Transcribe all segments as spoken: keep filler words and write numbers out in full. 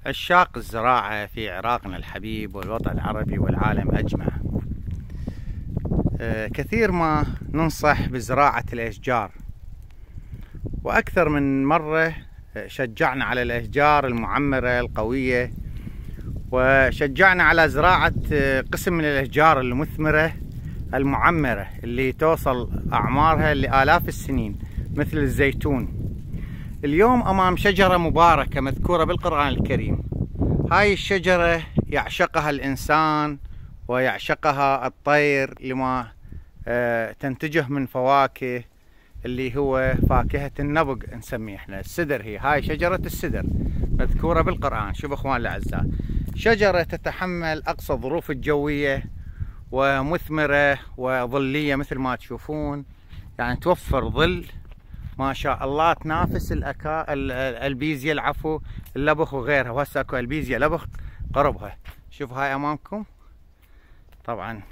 عشاق الزراعة في عراقنا الحبيب والوطن العربي والعالم أجمع، كثير ما ننصح بزراعة الأشجار، وأكثر من مرة شجعنا على الأشجار المعمرة القوية، وشجعنا على زراعة قسم من الأشجار المثمرة المعمرة اللي توصل أعمارها لآلاف السنين مثل الزيتون. اليوم أمام شجرة مباركة مذكورة بالقرآن الكريم. هاي الشجرة يعشقها الإنسان ويعشقها الطير لما تنتجه من فواكه، اللي هو فاكهة النبق نسميه احنا السدر. هي هاي شجرة السدر مذكورة بالقرآن. شوف اخوان الأعزاء، شجرة تتحمل أقصى الظروف الجوية ومثمرة وظلية مثل ما تشوفون، يعني توفر ظل ما شاء الله، تنافس الأكا البيزيا العفو اللبخ وغيرها، وهسه اكو البيزيا لبخ قربها. شوف هاي امامكم. طبعا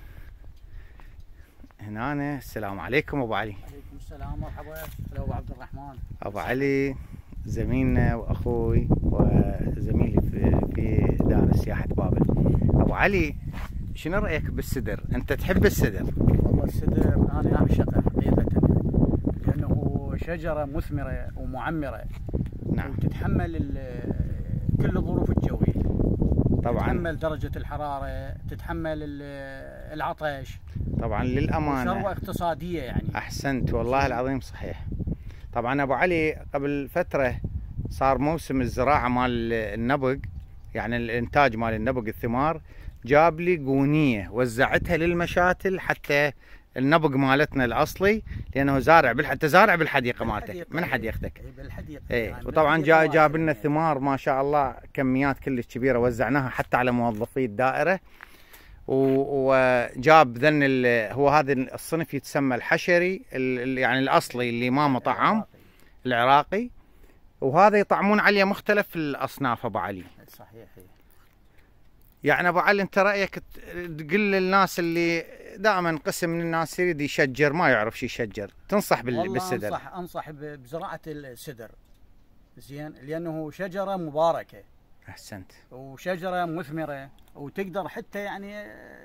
هنا السلام عليكم ابو علي. وعليكم السلام، مرحبا. هلا ابو عبد الرحمن. ابو علي زميلنا واخوي وزميلي في في دار سياحة بابل. ابو علي، شنو رايك بالسدر؟ انت تحب السدر؟ والله السدر انا اعشقه حقيقه، لانه شجره مثمره ومعمره. نعم. وتتحمل كل الظروف الجويه. طبعا تتحمل درجه الحراره، تتحمل العطش. طبعا للامانه ثروه اقتصاديه يعني. احسنت والله العظيم، صحيح. طبعا ابو علي، قبل فتره صار موسم الزراعه مال النبق، يعني الانتاج مال النبق الثمار. جاب لي قونيه وزعتها للمشاتل حتى النبق مالتنا الاصلي، لانه زارع بالح... انت زارع بالحديقه مالتك من حديقتك. اي بالحديقه. اي يعني وطبعا جا جاب لنا ثمار ما شاء الله كميات كلش كبيره، وزعناها حتى على موظفي الدائره. وجاب ذن ال... هو هذا الصنف يتسمى الحشري، ال... يعني الاصلي اللي ما مطعم العراقي، وهذا يطعمون عليه مختلف الاصناف. ابو علي صحيح. يعني ابو علي، انت رايك تقول للناس اللي دائما قسم من الناس يريد يشجر ما يعرف شو يشجر، تنصح بال... والله بالسدر؟ انصح انصح بزراعه السدر، زين، لانه شجره مباركه. احسنت. وشجره مثمره، وتقدر حتى يعني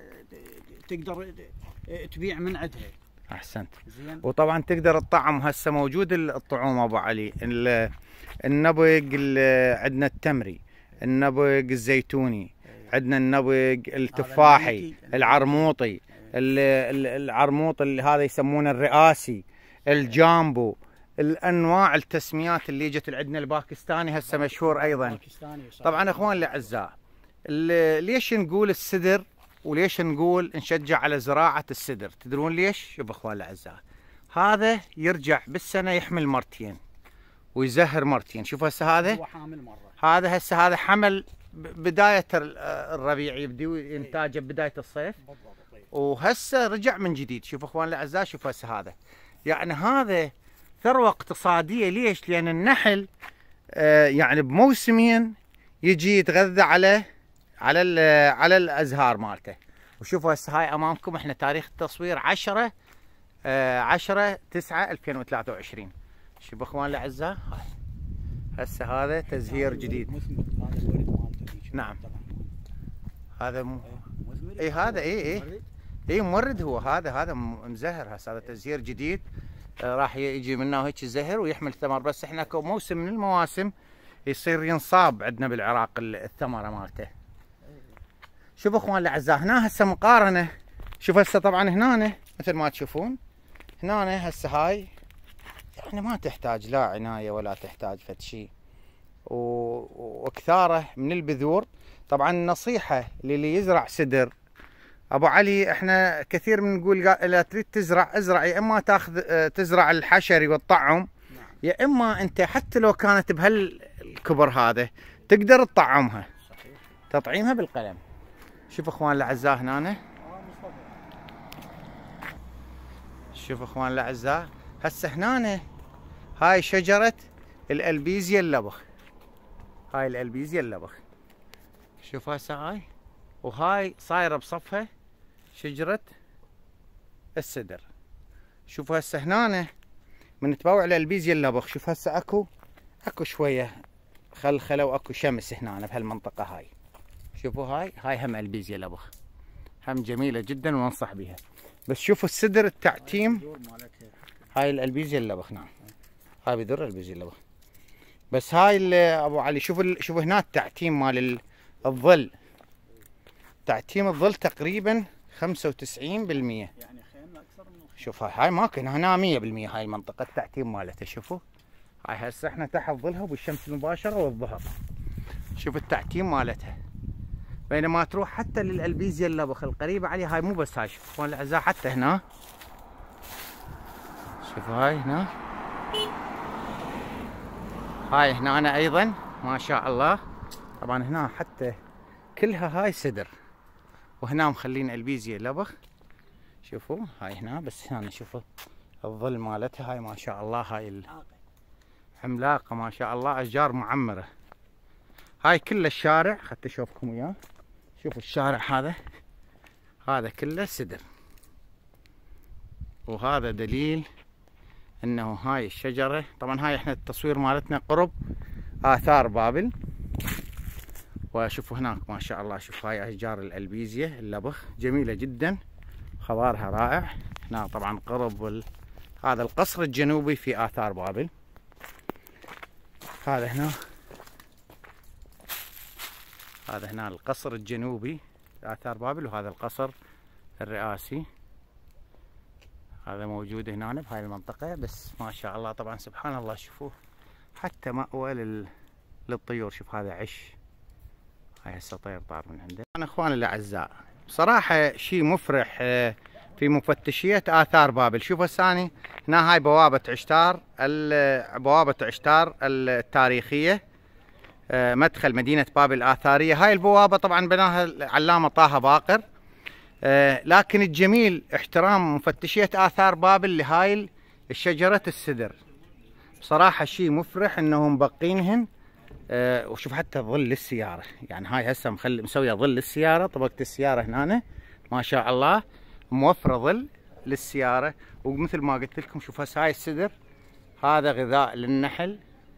تقدر تبيع من عندها. احسنت. زين. وطبعا تقدر تطعم. هسه موجود الطعوم ابو علي، النبق، عندنا التمري، النبق الزيتوني، عندنا النبق التفاحي، العرموطي، العرموط اللي هذا يسمونه الرئاسي، الجامبو، الانواع التسميات اللي اجت عندنا. الباكستاني هسه مشهور ايضا. طبعا اخوان الاعزاء، ليش نقول السدر وليش نقول نشجع على زراعة السدر؟ تدرون ليش؟ شوف اخوان الاعزاء، هذا يرجع بالسنة يحمل مرتين ويزهر مرتين. شوف هسه هذا هو حامل مرة. هذا هسه هذا حمل بداية الربيع، يبدي انتاجه بداية الصيف، وهسه رجع من جديد. شوف اخوان الاعزاء، شوف هسه هذا، يعني هذا ثروة اقتصادية. ليش؟ لان النحل آه يعني بموسمين يجي يتغذى على على على الازهار مالته. وشوفوا هسه هاي امامكم، احنا تاريخ التصوير عشرة آه عشرة تسعة ألفين وثلاثة وعشرين. شوف اخوان الاعزاء، هسه هذا تزهير جديد. نعم. هذا م... اي هذا اي اي اي مورد. هو هذا هذا مزهر. هسه هذا تزهير جديد، آه راح يجي منه هيك زهر ويحمل ثمر. بس احنا موسم من المواسم يصير ينصاب عندنا بالعراق الثمره مالته. شوف اخوان الاعزاء، هنا هسه مقارنه. شوف هسه طبعا هنا مثل ما تشوفون، هنا هسه هاي يعني ما تحتاج لا عنايه ولا تحتاج فد شيء، وكثاره من البذور. طبعا نصيحه للي يزرع سدر ابو علي، احنا كثير من نقول اذا تريد تزرع ازرع، يا اما تاخذ تزرع الحشري والطعم، يا اما انت حتى لو كانت بهالكبر هذا تقدر تطعمها. تطعيمها بالقلم. شوف اخوان الاعزاء هنا، شوف اخوان الاعزاء، هسه هنا هاي شجرة الالبيزيا اللبخ. هاي الالبيزيا اللبخ. شوف هسه هاي، وهاي صايرة بصفها شجرة السدر. شوف هسه هنا من تبوع الالبيزيا اللبخ. شوف هسه اكو اكو شوية خلخله واكو شمس هنا بهالمنطقه هاي. شوفوا هاي هاي هم البيزيا لبخ، هم جميله جدا وننصح بها. بس شوفوا السدر التعتيم، هاي الالبيزيا اللبخ. نعم هاي بذر البيزيا اللبخ. بس هاي ابو علي شوفوا شوفوا هنا التعتيم مال الظل، تعتيم الظل تقريبا خمسة وتسعين بالمئة. يعني خيمنا اكثر من شوف هاي هاي ماكو هنا مئة بالمئة. هاي المنطقه التعتيم مالتها. شوفوا هاي هسه احنا تحت ظلها وبالشمس المباشره والظهر. شوف التعتيم مالتها. بينما تروح حتى للالبيزيا اللبخ القريبه عليها، هاي مو بس هاي، شوفوا اخوان الاعزاء حتى هنا، شوفوا هاي هنا، هاي هنا أنا ايضا ما شاء الله. طبعا هنا حتى كلها هاي سدر، وهنا مخلين البيزيا لبخ. شوفوا هاي هنا، بس هنا شوفوا الظل مالتها هاي ما شاء الله، هاي عملاقه ما شاء الله، اشجار معمره. هاي كله الشارع، خدت اشوفكم وياه. شوفوا الشارع هذا، هذا كله سدر، وهذا دليل انه هاي الشجره. طبعا هاي احنا التصوير مالتنا قرب اثار بابل. وشوفوا هناك ما شاء الله، شوف هاي اشجار الالبيزيا اللبخ جميله جدا، خضارها رائع. هنا طبعا قرب ال... هذا القصر الجنوبي في اثار بابل. هذا هنا، هذا هنا القصر الجنوبي في اثار بابل، وهذا القصر الرئاسي هذا موجود هنا بهاي المنطقة. بس ما شاء الله طبعا سبحان الله، شوفوه حتى مأوى لل... للطيور. شوف هذا عش، هاي هسه طير طار من عنده. أنا إخواني الأعزاء بصراحة شيء مفرح في مفتشية آثار بابل. شوفوا الثاني هنا، هاي بوابة عشتار، بوابة عشتار التاريخية، مدخل مدينة بابل الآثارية. هاي البوابة طبعا بناها العلامة طه باقر. لكن الجميل احترام مفتشية آثار بابل لهاي الشجرة السدر. بصراحة شيء مفرح انهم مبقينهن. أه وشوف حتى ظل للسيارة، يعني هاي هسه مخلي مسوية ظل للسيارة، طبقة السيارة هنا ما شاء الله موفرة ظل للسيارة. ومثل ما قلت لكم شوف هسه هاي السدر، هذا غذاء للنحل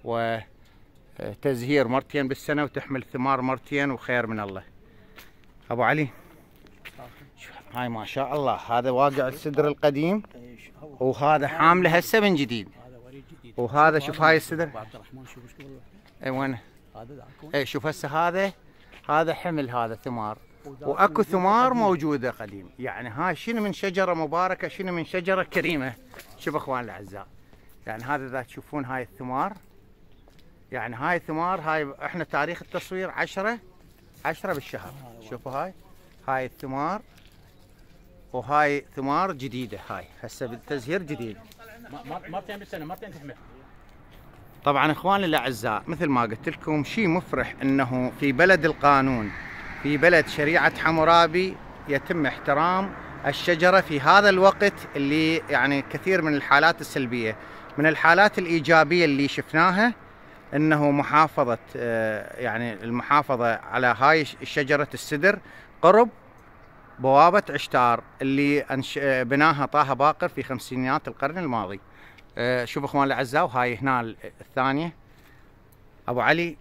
وتزهير مرتين بالسنة، وتحمل ثمار مرتين وخير من الله. ابو علي هاي ما شاء الله، هذا واقع السدر القديم، وهذا حامله هسه من جديد. وهذا شوف هاي السدر، اي وين؟ اي شوف هسه هذا هذا حمل هذا ثمار، واكو ثمار موجوده قديم. يعني هاي شنو من شجره مباركه، شنو من شجره كريمه. شوف اخوان الاعزاء، يعني هذا اذا تشوفون هاي الثمار، يعني هاي ثمار، هاي احنا تاريخ التصوير عشرة عشرة بالشهر. شوفوا هاي هاي الثمار، وهاي ثمار جديده، هاي هسه بالتزهير جديد، مرتين بالسنه، مرتين تحمل. طبعا اخواني الاعزاء مثل ما قلت لكم شيء مفرح انه في بلد القانون، في بلد شريعه حمورابي، يتم احترام الشجره في هذا الوقت اللي يعني كثير من الحالات السلبيه. من الحالات الايجابيه اللي شفناها انه محافظه يعني المحافظه على هاي الشجره السدر قرب بوابة عشتار اللي أنش... بناها طه باقر في خمسينيات القرن الماضي. أه شوف اخوان الاعزاء، وهاي هنا الثانية. ابو علي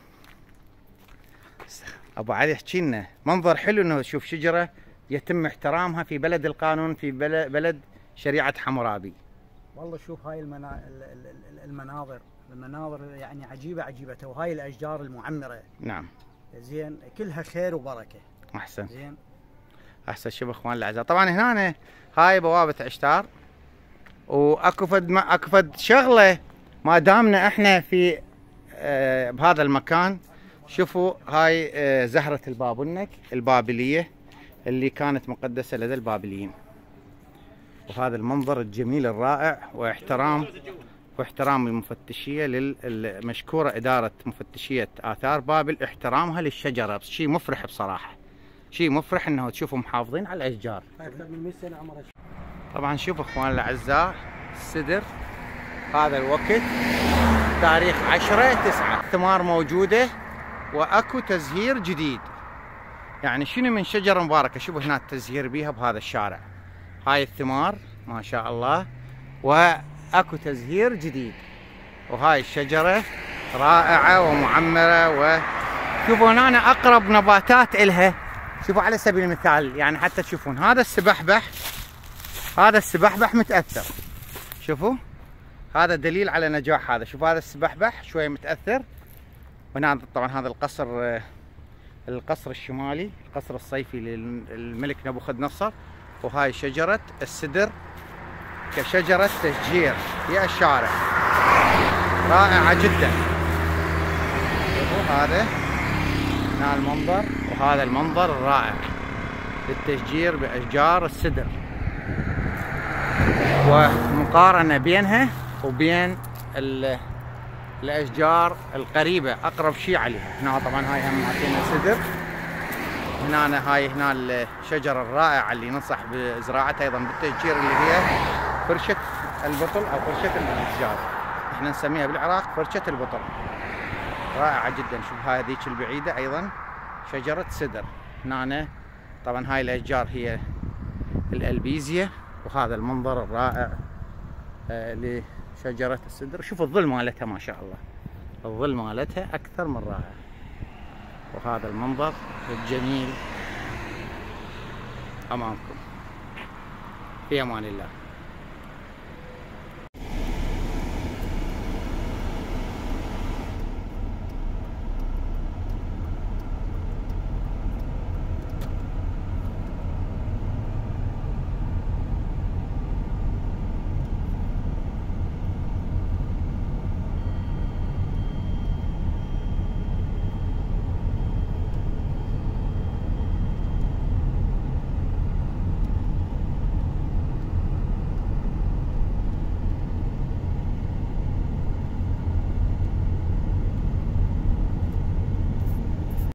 ابو علي احكي لنا منظر حلو انه شوف شجرة يتم احترامها في بلد القانون، في بلد, بلد شريعة حمورابي. والله شوف هاي المنا... المناظر المناظر يعني عجيبة عجيبة. وهاي الاشجار المعمرة، نعم زين، كلها خير وبركة. احسن زين احسن. شوف اخوان الاعزاء، طبعا هنا هاي بوابه عشتار، واكو فد ما اكو فد شغله ما دامنا احنا في آه بهذا المكان. شوفوا هاي آه زهره البابونك البابليه اللي كانت مقدسه لدى البابليين. وهذا المنظر الجميل الرائع، واحترام واحترام المفتشيه للمشكوره اداره مفتشيه اثار بابل، احترامها للشجره. شيء مفرح بصراحه، شيء مفرح انه تشوفوا محافظين على الاشجار. اكثر من مئة سنه عمرها. طبعا شوفوا اخوان الاعزاء السدر، هذا الوقت تاريخ عشرة تسعة، ثمار موجوده واكو تزهير جديد. يعني شنو من شجره مباركه. شوفوا هنا التزهير بيها بهذا الشارع، هاي الثمار ما شاء الله، واكو تزهير جديد. وهاي الشجره رائعة ومعمرة. وشوفوا هنا أقرب نباتات إلها، شوفوا على سبيل المثال يعني حتى تشوفون هذا السبحبح، هذا السبحبح متأثر، شوفوا هذا دليل على نجاح هذا. شوفوا هذا السبحبح شوية متأثر. هنا طبعا هذا القصر، القصر الشمالي، القصر الصيفي للملك نبوخذ نصر. وهاي شجرة السدر كشجرة تشجير في الشارع، رائعة جدا. شوفوا هذا هنا المنظر، وهذا المنظر الرائع للتشجير بأشجار السدر، ومقارنة بينها وبين الأشجار القريبة أقرب شيء عليها. هنا طبعا هاي هم معطينا سدر. هنا هاي هنا الشجرة الرائعة اللي ننصح بزراعتها أيضا بالتشجير، اللي هي فرشة البطل أو فرشة الأشجار، احنا نسميها بالعراق فرشة البطل، رائعة جدا. شوف هاي هذيك البعيدة أيضا شجرة سدر. هنا طبعا هاي الأشجار هي الألبيزيا، وهذا المنظر الرائع آه لشجرة السدر. شوفوا الظل مالتها ما شاء الله، الظل مالتها أكثر من رائع. وهذا المنظر الجميل أمامكم، في أمان الله.